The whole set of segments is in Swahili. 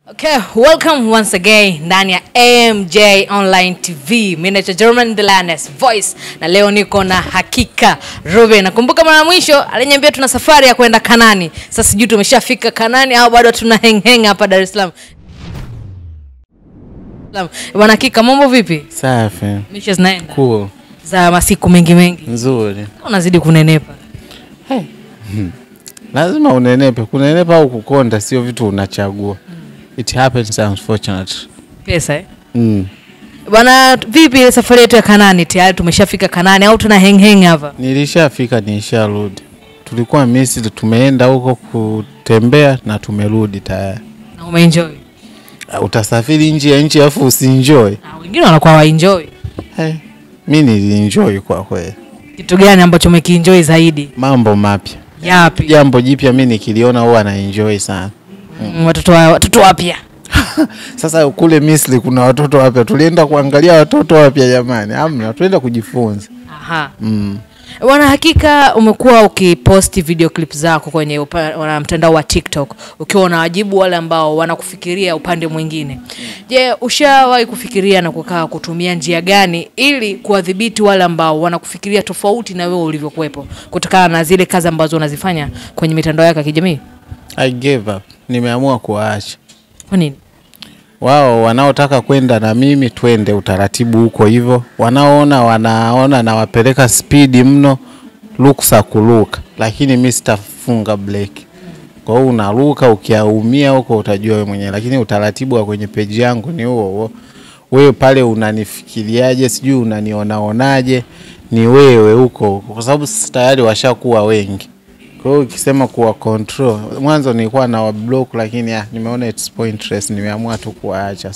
Okay, welcome once again ndani ya AMJ Online TV. Mimi ni German Delanes Voice na leo niko na Hakika Ruben. Nakumbuka mara mwisho aliniambia tuna safari ya kwenda Kanani. Sasa sijui tumeshafika Kanani au bado tuna hang hapa Dar es Salaam. Bwana Hakika, mambo vipi? Safi. Misha zinaenda? Cool. Za masiku mengi. Nzuri. Unazidi kunenepa. Hey. Lazima unenepe. Kunenepa au kukonda sio vitu unachagua. It happens unfortunately. Pesa Bwana, vipi ile safari yetu ya Kanani? Tayari tumeshafika Kanani au tuna hang hapa? Nilishafika, nisharudi. Tulikuwa Misri, tumeenda huko kutembea na tumerudi tayari. Na umeenjoy? Utasafiri nje ya nchi afu usienjoy? Wengine wanakuwa waenjoy. Mimi nilienjoy kwa kweli. Kitu gani ambacho umekienjoy zaidi? Mambo mapya. Yapi? Jambo jipya mimi nikiliona huwa na enjoy sana. Watoto wapya. Sasa kule Misri kuna watoto wapya. Tulienda kuangalia watoto wapya jamani. Hamna, tulienda kujifunza. Aha. Bwana Hakika, umekuwa ukiposti video clips zako kwenye mtandao wa TikTok ukiwa unawajibu wale ambao wanakufikiria upande mwingine. Je, ushawahi kufikiria na kukaa kutumia njia gani ili kuadhibiti wale ambao wanakufikiria tofauti na wewe ulivyokuepo kutokana na zile kazi ambazo unazifanya kwenye mitandao yako ya kijamii? I gave up. Nimeamua kuacha. Kwa nini? Wao wanaotaka kwenda na mimi twende utaratibu huko hivyo. Wanaona na wapeleka speed mno, luksa kuluka. Lakini mimi sitafunga break. Kwa hiyo unaruka, ukiaumia huko utajua wewe mwenyewe. Lakini utaratibu wa kwenye page yangu ni huo. Wewe pale unanifikiriaje, sijui unanionaje, ni wewe huko. Kwa sababu tayari washakuwa wengi. Kwa hiyo ukisema kuwa control, mwanzo nilikuwa na block lakini nimeona it's pointless, nimeamua tu kuacha.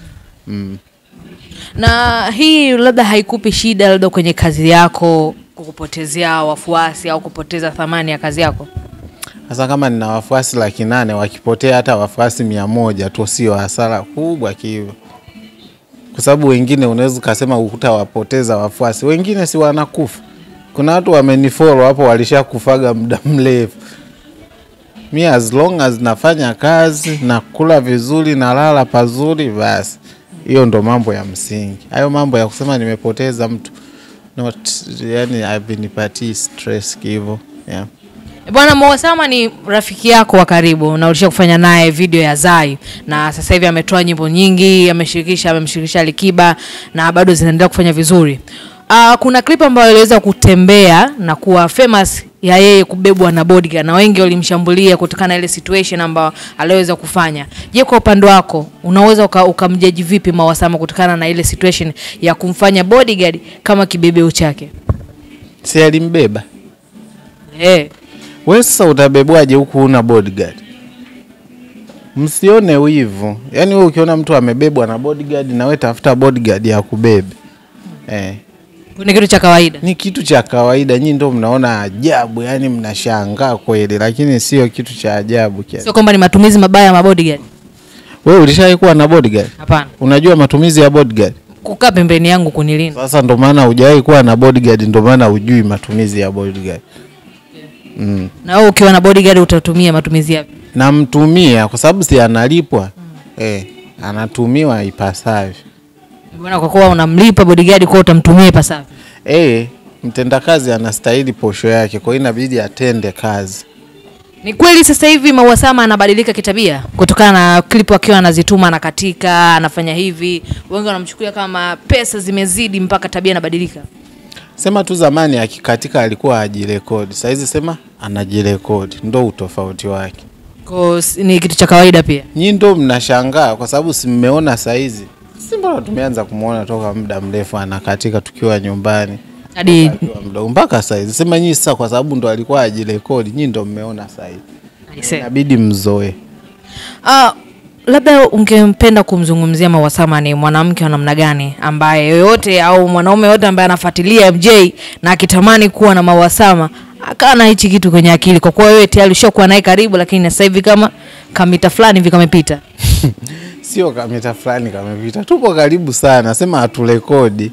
Na hii labda haikupi shida labda kwenye kazi yako kukupotezea wafuasi au kupoteza thamani ya kazi yako? Sasa kama nina wafuasi 800 wakipotea hata wafuasi 100 tu sio hasara kubwa hivyo. Kwa sababu wengine unaweza kusema utawapoteza wafuasi, wengine si wanakufa. Kuna watu wamenifollow hapo walishakufaga muda mrefu. Mimi as long as nafanya kazi na kula vizuri na lala pazuri basi. Hiyo ndo mambo ya msingi. Hayo mambo ya kusema nimepoteza mtu yani havinipatii stress hivyo. Yeah. Bwana Mwasama ni rafiki yako wa karibu na ulisha kufanya naye video ya Zai na sasa hivi ametoa nyimbo nyingi, amemshirikisha Alikiba na bado zinaendelea kufanya vizuri. Kuna clip ambayo iliweza kutembea na kuwa famous ya yeye kubebwa na bodyguard na wengi walimshambulia kutokana na ile situation ambayo aliweza kufanya. Je, kwa upande wako unaweza ukamjudge vipi Mwasama kutokana na ile situation ya kumfanya bodyguard kama kibebeo chake? Si alimbeba? Wewe sasa utabebwaje huku una bodyguard? Msione wivu. Yaani wewe ukiona mtu amebebwa na bodyguard na wewe tafuta bodyguard ya kubebe. Ni kitu cha kawaida. Ni kitu cha kawaida. Nyinyi ndio mnaona ajabu, yani mnashangaa kweli, lakini sio kitu cha ajabu kiasi. Sio kwamba ni matumizi mabaya ya bodyguard. Wewe ulishawahi kuwa na bodyguard? Hapana. Unajua matumizi ya bodyguard? Kukaa pembeni yangu kunilinda. Sasa ndio maana hujawahi kuwa na bodyguard, ndio maana hujui matumizi ya bodyguard. Na wewe ukiwa na bodyguard utatumia matumizi yapi? Namtumia kwa sababu si analipwa. Anatumiwa ipasavyo. Bwana, kwa kuwa unamlipa bodyguard kwa utamtumia ipasavyo. Mtendakazi anastahili posho yake, kwa hiyo inabidi atende kazi. Ni kweli sasa hivi Mwasama anabadilika kitabia kutokana na clip akiwa anazituma na katika anafanya hivi, wengi wanamchukulia kama pesa zimezidi mpaka tabia inabadilika? Sema tu zamani akikatika alikuwa ajirekodi, sasa hizi sema anajirekodi, ndio utofauti wake. Kwa ni kitu cha kawaida pia. Nyinyi ndio mnashangaa kwa sababu si mmeona sasa hizi. Si mbona tumeanza kumuona toka muda mrefu anakatika tukiwa nyumbani. Hadi mpaka sasa hizi. Sema nyinyi sasa kwa sababu ndo alikuwa ajirekodi, nyinyi ndio mmeona sasa hivi. Inabidi mzoe. Labda ungempenda kumzungumzia Mwasama ni mwanamke wa namna gani ambaye yoyote au mwanaume yote ambaye anafuatilia MJ na akitamani kuwa na Mwasama akana hichi kitu kwenye akili, kwa kuwa wewe tayari ushakuwa naye karibu, lakini sasa hivi kama kamita fulani hivi kamepita? Sio kamita fulani kamepita, tupo karibu sana, sema aturekodi.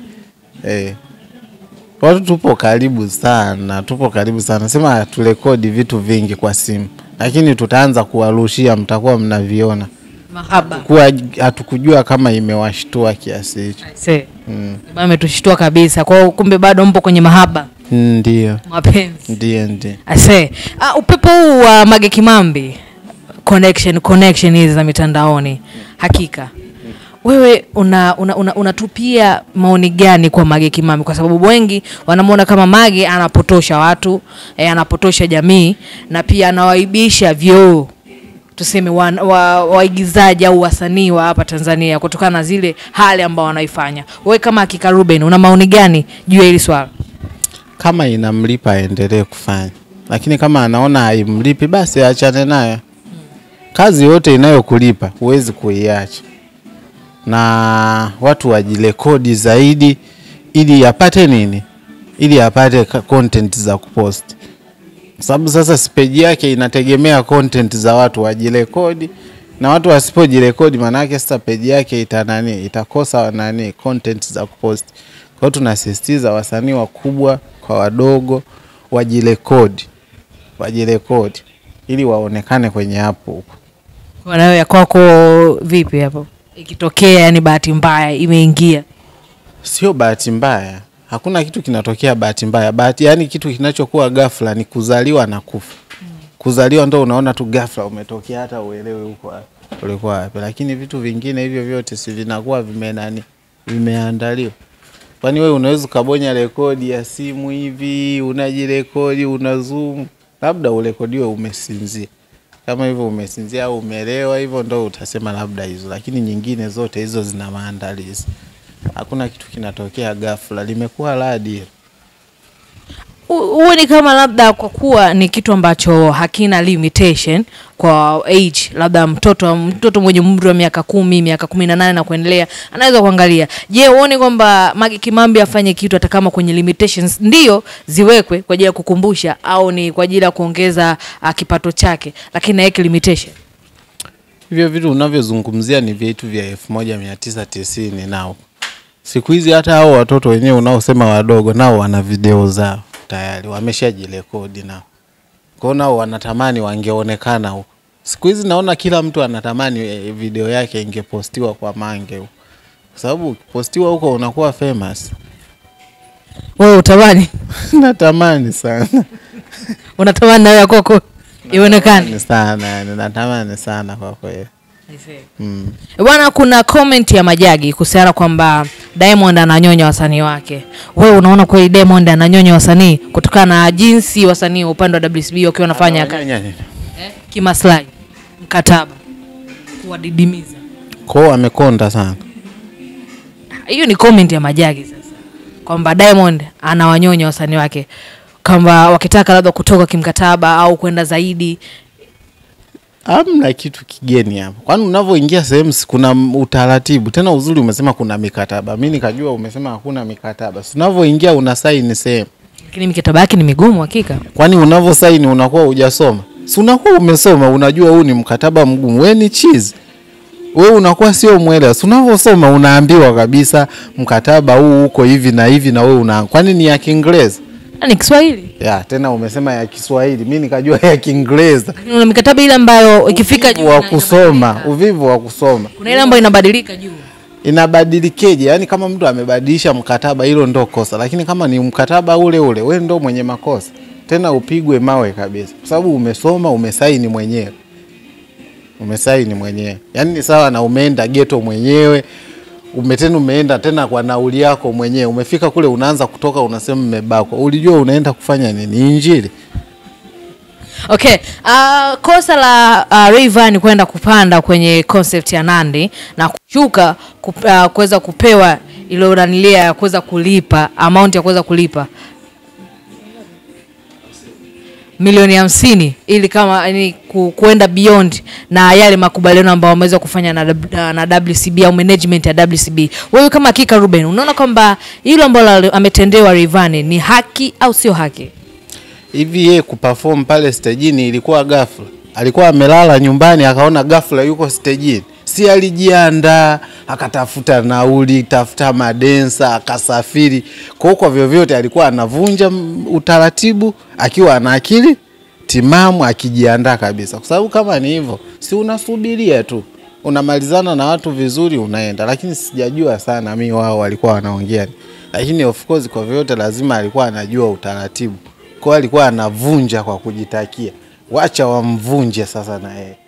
Watu tupo karibu sana, sema aturekodi vitu vingi kwa simu, lakini tutaanza kuwarushia, mtakuwa mnaviona. mahaba. Kwa hatukujua kama imewashtua kiasi hicho. Ametushtua kabisa. Kwa kumbe bado mpo kwenye mahaba. Ndio. Mapenzi. Ndio. Upepo huu wa Mage Kimambi, connection hizi za mitandaoni. Hakika. Wewe unatupia maoni gani kwa Mage Kimambi? Kwa sababu wengi wanamuona kama Mage anapotosha watu, anapotosha jamii na pia anawaibisha vyoo. Tuseme waigizaji au wasanii wa hapa Tanzania kutokana na zile hali ambao wanaifanya. Wewe kama Hakika Ruben una maoni gani juu ya hili swala? Kama inamlipa aendelee kufanya. Lakini kama anaona haimlipi basi aachane nayo. Kazi yote inayokulipa huwezi kuiacha. Na watu wajirekodi zaidi ili apate nini? Ili apate content za kupost. Sababu sasa page yake inategemea content za watu wajirekodi, na watu wasipojirekodi maana yake sasa page yake itakosa content za kupost. Kwa hiyo tunasisitiza wasanii wakubwa kwa wadogo wajirekodi ili waonekane kwenye hapo huko. Kwa nayo ya kwako vipi hapo? Ikitokea yani bahati mbaya imeingia. Sio bahati mbaya. Hakuna kitu kinatokea bahati mbaya. Yani kitu kinachokuwa ghafla ni kuzaliwa na kufa. Kuzaliwa ndo unaona tu ghafla umetokea hata uelewe huko ulikuwa wapi. Lakini vitu vingine hivyo vyote si vinakuwa vimeandaliwa. Kwani wewe unaweza kubonya rekodi ya simu hivi, unajirekodi, unazoom, labda urekodiwe umesinzia. Kama hivyo umesinzia au umelewa hivyo ndo utasema labda hizo, lakini nyingine zote hizo zina maandalizi. Hakuna kitu kinatokea ghafla, limekuwa radi. Huoni kama labda kwa kuwa ni kitu ambacho hakina limitation kwa age, labda mtoto mwenye umri wa miaka 10, miaka 18 na kuendelea anaweza kuangalia. Je, huoni kwamba Mage Kimambi afanye kitu hata kama kwenye limitations ndio ziwekwe kwa ajili ya kukumbusha au ni kwa ajili ya kuongeza kipato chake, lakini na yake limitation? Hivyo vitu unavyozungumzia ni vitu vya 1990 nao. Siku hizi hata hao watoto wenyewe unaosema wadogo nao wana video zao tayari, wameshajirekodi nao. Kwa nao wanatamani wangeonekana huko. Siku hizi naona kila mtu anatamani video yake ingepostiwa kwa Mange huko. Kwa sababu ukipostiwa huko unakuwa famous. Wewe utamani? Natamani sana. Unatamani nawe kwako ionekane sana, natamani sana kwa kweli. Bwana, kuna comment ya Majagi kuhusiana kwamba Diamond ananyonya wasanii wake. Wewe unaona kweli Diamond ananyonya wasanii kutokana na jinsi wasanii upande wa WCB wakiwa wanafanya kazi kimaslahi, mkataba, kuwadidimiza? Kwa amekonda sana. Hiyo ni comment ya Majagi sasa. Kwamba Diamond anawanyonya wasanii wake kwamba wakitaka labda kutoka kimkataba au kwenda zaidi. Hamna kitu kigeni hapo. Kwani unavyoingia sehemu kuna utaratibu. Tena uzuri umesema kuna mikataba. Mimi nikajua umesema hakuna mikataba. Unavyoingia una sign sehemu. Lakini mikataba yake ni migumu hakika. Kwani unavyo sign unakuwa hujasoma? Si unakuwa umesoma, unajua huu ni mkataba mgumu. Wewe ni cheese. Wewe unakuwa sio mwelewa. Si unavyosoma unaambiwa kabisa mkataba huu uko hivi na hivi na wewe kwani ni ya Kiingereza? Ni Kiswahili. Ya, tena umesema ya Kiswahili. Mimi nikajua ya Kiingereza. Kuna mikataba ile ambayo ikifika juu wa kusoma, uvivu wa kusoma. Kuna ile ambayo inabadilika juu. Inabadilikeje? Yaani kama mtu amebadilisha mkataba hilo ndo kosa. Lakini kama ni mkataba ule wewe ndo mwenye makosa. Tena upigwe mawe kabisa. Kwa sababu umesoma, umesaini mwenyewe. Yaani ni sawa na umeenda ghetto mwenyewe. Umeenda tena kwa nauli yako mwenyewe. Umefika kule unaanza kutoka unasema mmebakwa. Ulijua unaenda kufanya nini? Injili. Okay, kosa la Rayvanny kwenda kupanda kwenye concept ya Nandi na kushuka kuweza kupewa ile uranilia ya kuweza kulipa, amount ya kuweza kulipa milioni 50 ili kama yani kuenda beyond na yale makubaliano ambayo wameweza kufanya na WCB au management ya WCB. Wewe kama Hakika Ruben unaona kwamba hilo ambalo ametendewa Rayvanny ni haki au sio haki? Hivi yeye kuperform pale stage ilikuwa ghafla? Alikuwa amelala nyumbani akaona ghafla yuko stage? Si alijiandaa, akatafuta nauli, tafuta madensa, akasafiri. Kwa vyovyote alikuwa anavunja utaratibu akiwa ana akili timamu, akijiandaa kabisa. Kwa sababu kama ni hivyo, si unasubiria tu. unamalizana na watu vizuri unaenda. Lakini sijajua sana mimi wao walikuwa wanaongea. Lakini of course kwa vyote lazima alikuwa anajua utaratibu. Kwa alikuwa anavunja kwa kujitakia. Wacha wamvunje sasa na yeye.